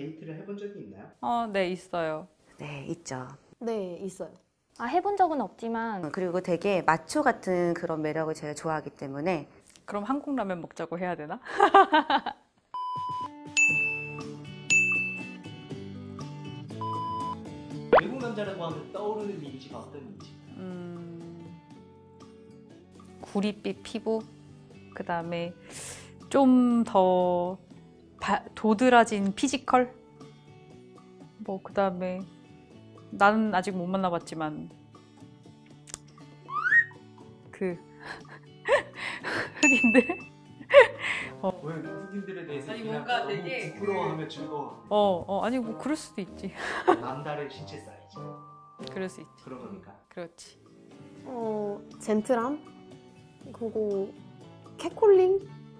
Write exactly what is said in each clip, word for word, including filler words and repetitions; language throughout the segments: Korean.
데이트를 해본 적이 있나요? 어, 네, 있어요. 네, 있죠. 네, 있어요. 아, 해본 적은 없지만 그리고 되게 마초 같은 그런 매력을 제가 좋아하기 때문에. 그럼 한국 라면 먹자고 해야 되나? 외국 남자라고 하면 떠오르는 이미지가 어떤 이미지? 음, 구릿빛 피부, 그 다음에 좀 더 도드라진 피지컬, 뭐 그 다음에 나는 아직 못 만나봤지만 그 흑인들? 어. 왜 흑인들에 대해서 아니, 그냥 뭔가 너무 되게 부끄러워하며 즐거워. 어, 어, 아니 뭐 그럴 수도 있지. 남다른 신체 사이즈 그럴 수 있지. 그런 겁니까? 그렇지. 어, 젠틀함? 그리고 캣콜링?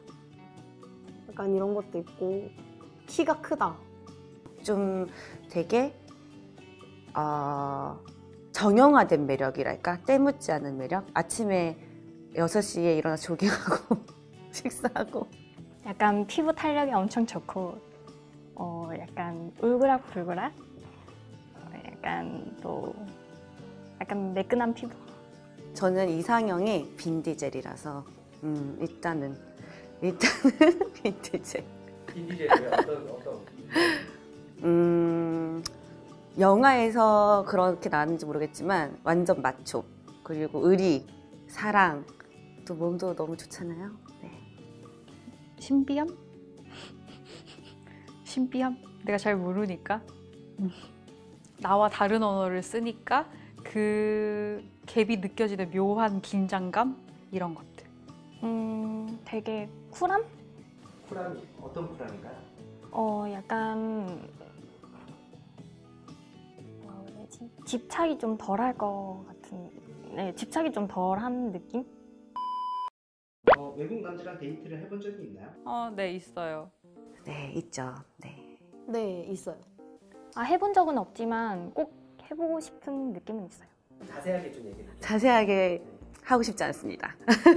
약간 이런 것도 있고 키가 크다. 좀 되게 어, 정형화된 매력이랄까? 때묻지 않은 매력? 아침에 여섯 시에 일어나서 조깅하고 식사하고. 약간 피부 탄력이 엄청 좋고 어, 약간 울그락불그락 어, 약간 또 약간 매끈한 피부. 저는 이상형이 빈디젤이라서 음, 일단은 일단은 빈디젤. 빈디젤이 어떤 어떤? 음, 영화에서 그렇게 나왔는지 모르겠지만 완전 마초, 그리고 의리, 사랑, 또 몸도 너무 좋잖아요. 네. 신비함? 신비함? 내가 잘 모르니까 나와 다른 언어를 쓰니까 그 갭이 느껴지는 묘한 긴장감? 이런 것들. 음, 되게 쿨함? 쿨함이 어떤 쿨함인가요? 어, 약간 뭐라 그래야지? 집착이 좀 덜할 것 같은, 네, 집착이 좀 덜한 느낌? 어, 외국 남자랑 데이트를 해본 적이 있나요? 어, 네, 있어요. 네, 있죠. 네. 네, 있어요. 아, 해본 적은 없지만 꼭 해보고 싶은 느낌은 있어요. 자세하게 좀 얘기해 주세요. 자세하게 하고 싶지 않습니다.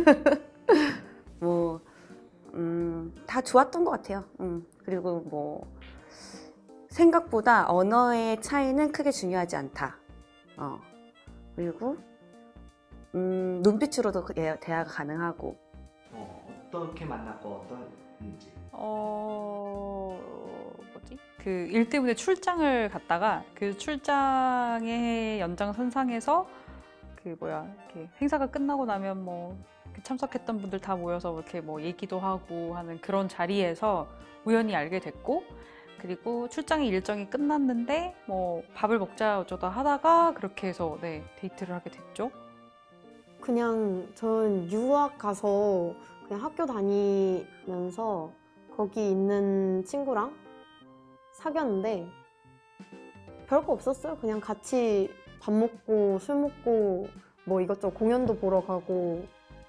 뭐, 음, 다 좋았던 것 같아요. 음, 그리고 뭐, 생각보다 언어의 차이는 크게 중요하지 않다. 어, 그리고, 음, 눈빛으로도 대화가 가능하고. 어, 어떻게 만났고 어떤지. 어... 뭐지? 그 일 때문에 출장을 갔다가 그 출장의 연장선상에서 그 뭐야 이렇게 행사가 끝나고 나면 뭐 참석했던 분들 다 모여서 이렇게 뭐 얘기도 하고 하는 그런 자리에서 우연히 알게 됐고, 그리고 출장의 일정이 끝났는데 뭐 밥을 먹자 어쩌다 하다가 그렇게 해서 네 데이트를 하게 됐죠. 그냥 전 유학 가서 그냥 학교 다니면서 거기 있는 친구랑 사귀었는데 별거 없었어요. 그냥 같이 밥 먹고 술 먹고 뭐 이것저것 공연도 보러 가고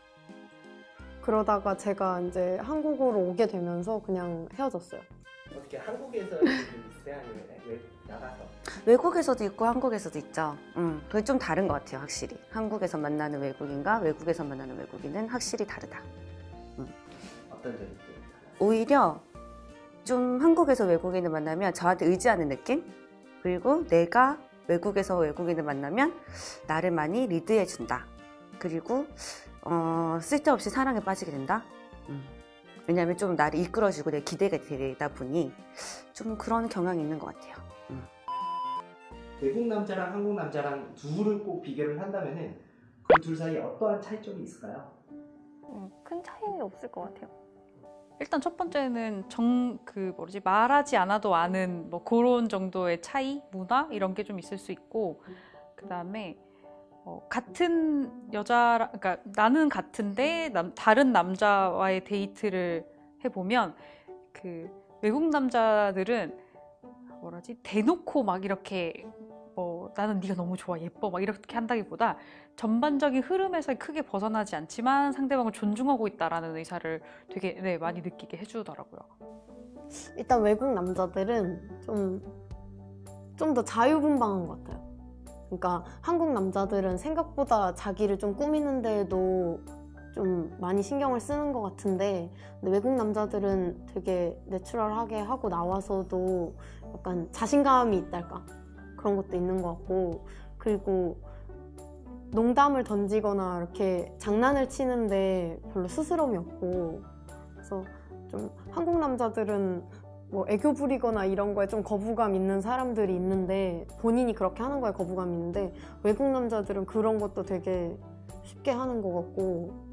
그러다가 제가 이제 한국으로 오게 되면서 그냥 헤어졌어요. 어떻게 한국에서 있어요? 아니면 외, 나가서? 외국에서도 있고 한국에서도 있죠. 음, 그게 좀 다른 것 같아요, 확실히. 한국에서 만나는 외국인과 외국에서 만나는 외국인은 확실히 다르다. 음. 어떤 점이 있어요? 오히려 좀 한국에서 외국인을 만나면 저한테 의지하는 느낌? 그리고 내가 외국에서 외국인을 만나면 나를 많이 리드해준다. 그리고 어, 쓸데없이 사랑에 빠지게 된다. 음. 왜냐하면 좀 나를 이끌어주고 내 기대가 되다 보니 좀 그런 경향이 있는 것 같아요. 음. 외국 남자랑 한국 남자랑 둘을 꼭 비교를 한다면은 그 둘 사이에 어떠한 차이점이 있을까요? 음, 큰 차이는 없을 것 같아요. 일단 첫 번째는 정 그 뭐지 말하지 않아도 아는 뭐 그런 정도의 차이, 문화 이런 게 좀 있을 수 있고, 그 다음에 어, 같은 여자, 그러니까 나는 같은데 남, 다른 남자와의 데이트를 해보면 그 외국 남자들은 뭐라지 대놓고 막 이렇게 뭐 나는 네가 너무 좋아 예뻐 막 이렇게 한다기보다 전반적인 흐름에서 크게 벗어나지 않지만 상대방을 존중하고 있다라는 의사를 되게 네, 많이 느끼게 해주더라고요. 일단 외국 남자들은 좀 좀 더 자유분방한 것 같아요. 그러니까 한국 남자들은 생각보다 자기를 좀 꾸미는 데에도 좀 많이 신경을 쓰는 것 같은데, 근데 외국 남자들은 되게 내추럴하게 하고 나와서도 약간 자신감이 있달까? 그런 것도 있는 것 같고, 그리고 농담을 던지거나 이렇게 장난을 치는데 별로 스스럼이 없고, 그래서 좀 한국 남자들은 뭐 애교 부리거나 이런 거에 좀 거부감 있는 사람들이 있는데, 본인이 그렇게 하는 거에 거부감이 있는데, 외국 남자들은 그런 것도 되게 쉽게 하는 것 같고.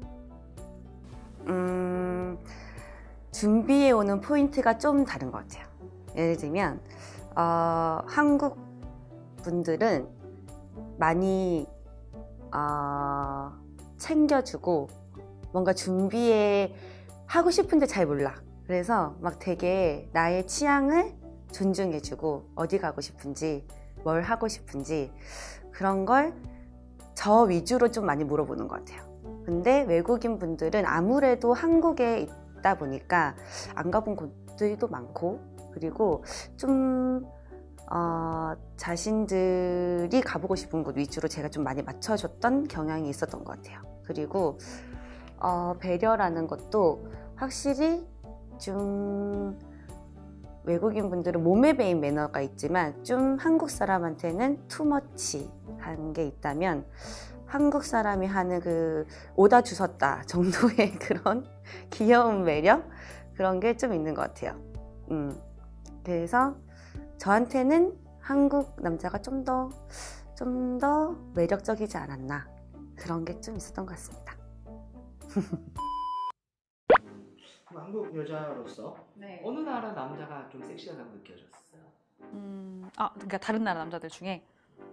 음, 준비해 오는 포인트가 좀 다른 것 같아요. 예를 들면 어, 한국 분들은 많이 어, 챙겨주고 뭔가 준비해 하고 싶은데 잘 몰라. 그래서 막 되게 나의 취향을 존중해주고 어디 가고 싶은지 뭘 하고 싶은지 그런 걸 저 위주로 좀 많이 물어보는 것 같아요. 근데 외국인 분들은 아무래도 한국에 있다 보니까 안 가본 곳들도 많고, 그리고 좀 어, 자신들이 가보고 싶은 곳 위주로 제가 좀 많이 맞춰줬던 경향이 있었던 것 같아요. 그리고 어, 배려라는 것도 확실히 좀 외국인 분들은 몸에 배인 매너가 있지만 좀 한국 사람한테는 투머치한 게 있다면, 한국 사람이 하는 그 오다 주섰다 정도의 그런 귀여운 매력, 그런 게 좀 있는 것 같아요. 음. 그래서 저한테는 한국 남자가 좀 더 좀 더 매력적이지 않았나, 그런 게 좀 있었던 것 같습니다. 그럼 한국 여자로서 네. 어느 나라 남자가 좀 섹시하다고 느껴졌어요? 음, 아, 그러니까 다른 나라 남자들 중에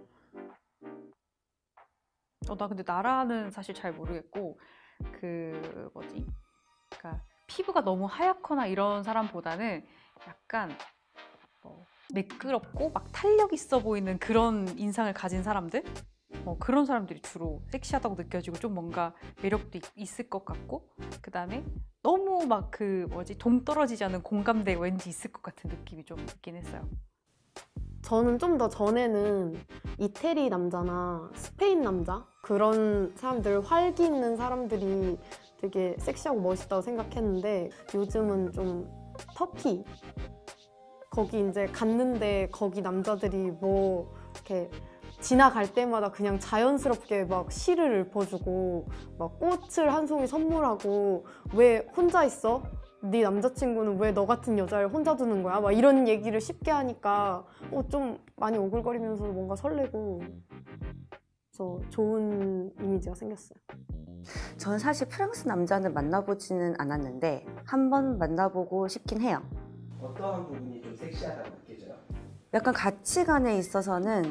어, 나 근데 나라는 사실 잘 모르겠고, 그 뭐지? 그러니까 피부가 너무 하얗거나 이런 사람보다는 약간 뭐 매끄럽고 막 탄력 있어 보이는 그런 인상을 가진 사람들? 어, 그런 사람들이 주로 섹시하다고 느껴지고 좀 뭔가 매력도 있, 있을 것 같고, 그 다음에 너무 막 그 뭐지? 동떨어지지 않은 공감대 왠지 있을 것 같은 느낌이 좀 있긴 했어요. 저는 좀 더 전에는 이태리 남자나 스페인 남자, 그런 사람들, 활기 있는 사람들이 되게 섹시하고 멋있다고 생각했는데, 요즘은 좀 터키, 거기 이제 갔는데 거기 남자들이 뭐 이렇게 지나갈 때마다 그냥 자연스럽게 막 시를 읊어주고 막 꽃을 한 송이 선물하고, 왜 혼자 있어? 네 남자친구는 왜 너 같은 여자를 혼자 두는 거야? 막 이런 얘기를 쉽게 하니까 어, 좀 많이 오글거리면서 뭔가 설레고, 그래서 좋은 이미지가 생겼어요. 저는 사실 프랑스 남자는 만나보지는 않았는데 한 번 만나보고 싶긴 해요. 어떠한 부분이 좀 섹시하다고 느껴져요? 약간 가치관에 있어서는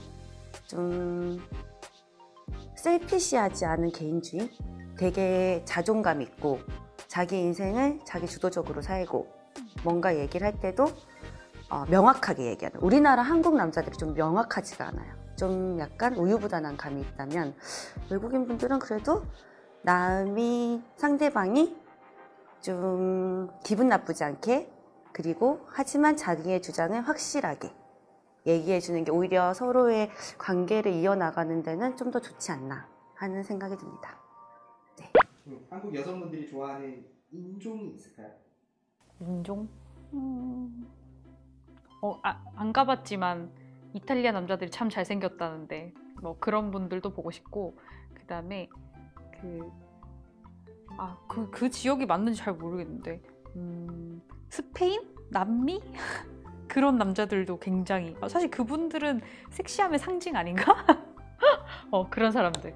좀 셀피시하지 않은 개인주의? 되게 자존감 있고 자기 인생을 자기 주도적으로 살고, 뭔가 얘기를 할 때도 어, 명확하게 얘기하는, 우리나라 한국 남자들이 좀 명확하지가 않아요. 좀 약간 우유부단한 감이 있다면, 외국인 분들은 그래도 남이, 상대방이 좀 기분 나쁘지 않게, 그리고 하지만 자기의 주장을 확실하게 얘기해 주는 게 오히려 서로의 관계를 이어나가는 데는 좀 더 좋지 않나 하는 생각이 듭니다. 네. 음, 한국 여성분들이 좋아하는 인종이 있을까요? 인종? 음... 어, 아, 안 가봤지만 이탈리아 남자들이 참 잘생겼다는데 뭐 그런 분들도 보고 싶고, 그 다음에 그, 아, 그, 그 지역이 맞는지 잘 모르겠는데 음, 스페인? 남미? 그런 남자들도 굉장히, 아, 사실 그분들은 섹시함의 상징 아닌가? 어, 그런 사람들.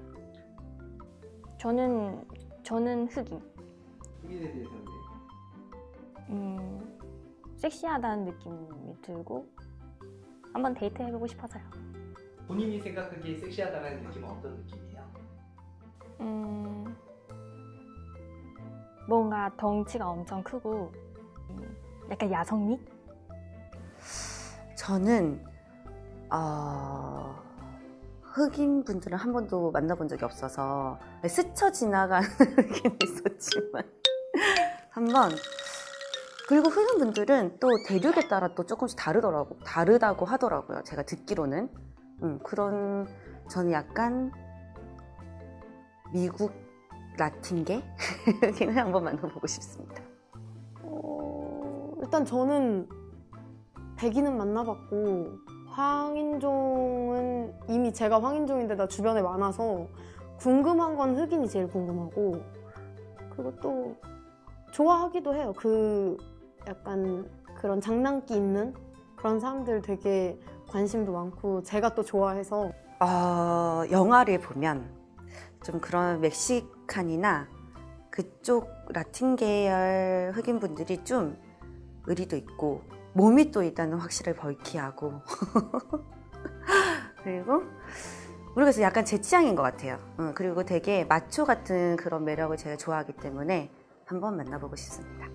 저는 저는 흑인. 흑인에 대해서는 음, 섹시하다는 느낌이 들고 한번 데이트 해보고 싶어서요. 본인이 생각하기에 섹시하다는 느낌은 어떤 느낌이에요? 음, 뭔가 덩치가 엄청 크고 음, 약간 야성미? 저는 어... 흑인 분들은 한 번도 만나본 적이 없어서 스쳐 지나가는 흑인이 있었지만 한 번, 그리고 흑인 분들은 또 대륙에 따라 또 조금씩 다르더라고 다르다고 하더라고요. 제가 듣기로는. 음, 그런, 저는 약간 미국 라틴계 흑인을 한번 만나보고 싶습니다. 어, 일단 저는 백인은 만나봤고 황인종은 이미 제가 황인종인데 나 주변에 많아서 궁금한 건 흑인이 제일 궁금하고 그리고 또 좋아하기도 해요. 그 약간 그런 장난기 있는 그런 사람들 되게 관심도 많고 제가 또 좋아해서 어, 영화를 보면 좀 그런 멕시칸이나 그쪽 라틴 계열 흑인 분들이 좀 의리도 있고 몸이 또 일단은 확실히 벌키하고 그리고 모르겠어요. 약간 제 취향인 것 같아요. 응, 그리고 되게 마초 같은 그런 매력을 제가 좋아하기 때문에 한번 만나보고 싶습니다.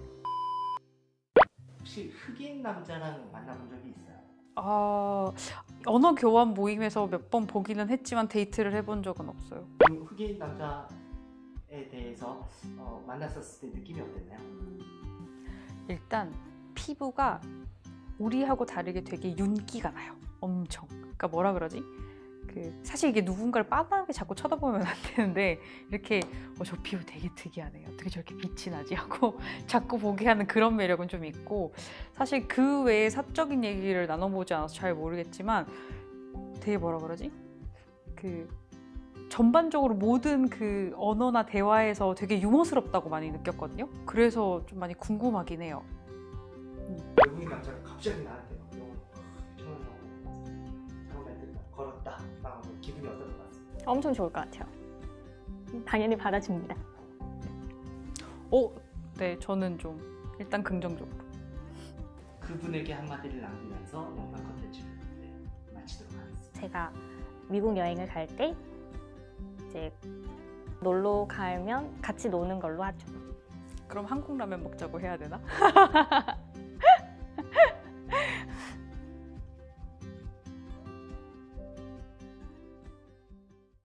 혹시 흑인 남자랑 만나본 적이 있어요? 아, 언어 교환 모임에서 몇 번 보기는 했지만 데이트를 해본 적은 없어요. 그 흑인 남자에 대해서 어, 만났었을 때 느낌이 어땠나요? 일단 피부가 우리하고 다르게 되게 윤기가 나요. 엄청. 그러니까 뭐라 그러지? 그 사실 이게 누군가를 빤하게 자꾸 쳐다보면 안 되는데 이렇게 어, 저 피부 되게 특이하네요. 어떻게 저렇게 빛이 나지? 하고 자꾸 보게 하는 그런 매력은 좀 있고 사실 그 외에 사적인 얘기를 나눠보지 않아서 잘 모르겠지만 되게 뭐라 그러지? 그 전반적으로 모든 그 언어나 대화에서 되게 유머스럽다고 많이 느꼈거든요. 그래서 좀 많이 궁금하긴 해요. 외국인 남자가 갑자기 나한테 막 영어 처음 잘못 멘트 걸었다 막 기분이 어떨 것 같습니다. 엄청 좋을 것 같아요. 당연히 받아줍니다. 어, 네, 저는 좀 일단 긍정적으로. 그분에게 한마디를 남기면서 영상 컨텐츠를 네, 마치도록 하겠습니다. 제가 미국 여행을 갈 때 이제 놀러 가면 같이 노는 걸로 하죠. 그럼 한국 라면 먹자고 해야 되나?